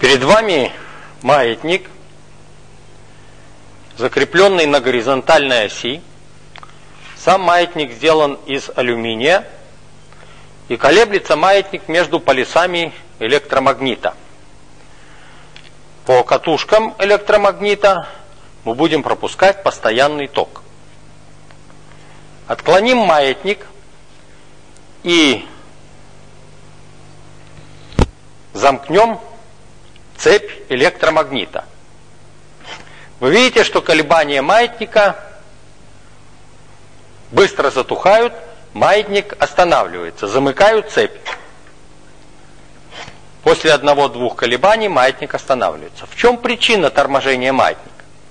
Перед вами маятник, закрепленный на горизонтальной оси. Сам маятник сделан из алюминия, и колеблется маятник между полюсами электромагнита. По катушкам электромагнита мы будем пропускать постоянный ток. Отклоним маятник и замкнем цепь электромагнита. Вы видите, что колебания маятника быстро затухают, маятник останавливается, замыкаю цепь. После 1-2 колебаний маятник останавливается. В чем причина торможения маятника?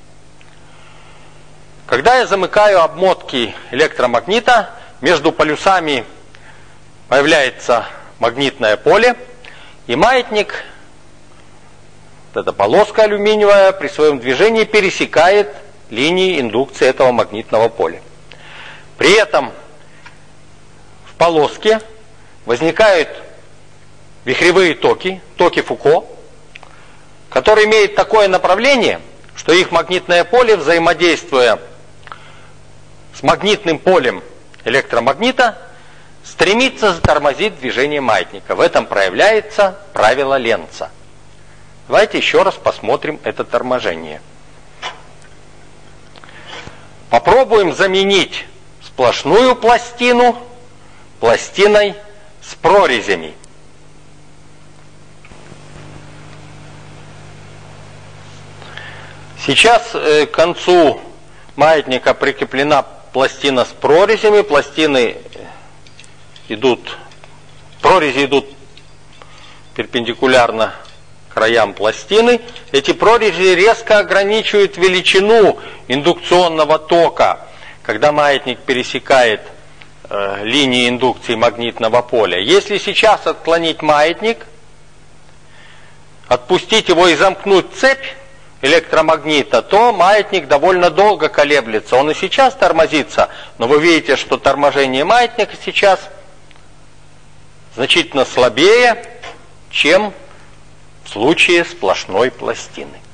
Когда я замыкаю обмотки электромагнита, между полюсами появляется магнитное поле, и маятник, вот эта полоска алюминиевая, при своем движении пересекает линии индукции этого магнитного поля. При этом в полоске возникают вихревые токи, токи Фуко, которые имеют такое направление, что их магнитное поле, взаимодействуя с магнитным полем электромагнита, стремится затормозить движение маятника. В этом проявляется правило Ленца. Давайте еще раз посмотрим это торможение. Попробуем заменить сплошную пластину пластиной с прорезями. Сейчас к концу маятника прикреплена пластина с прорезями. Прорези идут перпендикулярно краям пластины. Эти прорези резко ограничивают величину индукционного тока, когда маятник пересекает линии индукции магнитного поля. Если сейчас отклонить маятник, отпустить его и замкнуть цепь электромагнита, то маятник довольно долго колеблется. Он и сейчас тормозится, но вы видите, что торможение маятника сейчас значительно слабее, чем в случае сплошной пластины.